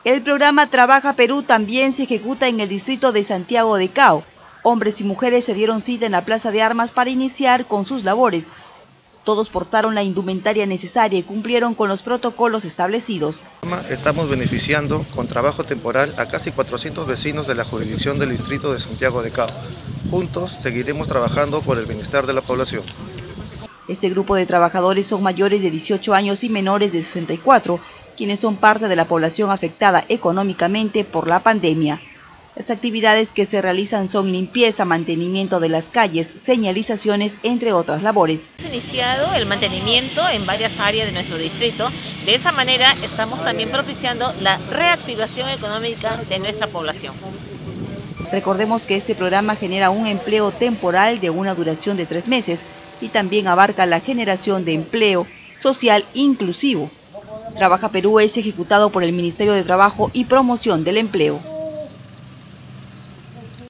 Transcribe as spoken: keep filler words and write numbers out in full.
El programa Trabaja Perú también se ejecuta en el distrito de Santiago de Cao. Hombres y mujeres se dieron cita en la Plaza de Armas para iniciar con sus labores. Todos portaron la indumentaria necesaria y cumplieron con los protocolos establecidos. Estamos beneficiando con trabajo temporal a casi cuatrocientos vecinos de la jurisdicción del distrito de Santiago de Cao. Juntos seguiremos trabajando por el bienestar de la población. Este grupo de trabajadores son mayores de dieciocho años y menores de sesenta y cuatro, quienes son parte de la población afectada económicamente por la pandemia. Las actividades que se realizan son limpieza, mantenimiento de las calles, señalizaciones, entre otras labores. Se ha iniciado el mantenimiento en varias áreas de nuestro distrito. De esa manera estamos también propiciando la reactivación económica de nuestra población. Recordemos que este programa genera un empleo temporal de una duración de tres meses y también abarca la generación de empleo social inclusivo. Trabaja Perú es ejecutado por el Ministerio de Trabajo y Promoción del Empleo.